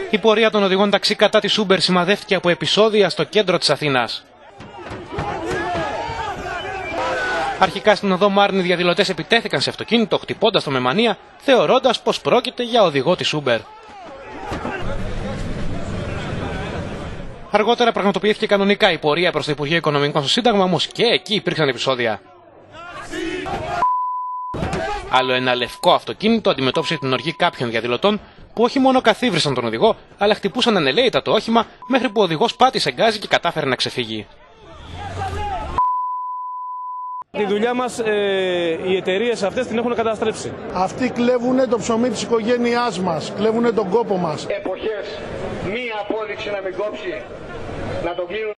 Η πορεία των οδηγών ταξί κατά της Uber σημαδεύτηκε από επεισόδια στο κέντρο της Αθήνας. Αρχικά στην οδό Μάρνη διαδηλωτές επιτέθηκαν σε αυτοκίνητο χτυπώντας το με μανία, θεωρώντας πως πρόκειται για οδηγό της Uber. Αργότερα πραγματοποιήθηκε κανονικά η πορεία προς το Υπουργείο Οικονομικών στο Σύνταγμα, όμως και εκεί υπήρξαν επεισόδια. Άλλο ένα λευκό αυτοκίνητο αντιμετώπισε την οργή κάποιων διαδηλωτών που όχι μόνο καθίβρισαν τον οδηγό, αλλά χτυπούσαν ανελαίητα το όχημα μέχρι που ο οδηγός πάτησε γκάζι και κατάφερε να ξεφύγει. Τη δουλειά μας οι εταιρείες αυτές την έχουν καταστρέψει. Αυτοί κλέβουνε το ψωμί της οικογένειάς μας, κλέβουνε τον κόπο μας. Εποχές, μία απόδειξη να μην κόψει, να τον κλείνουν.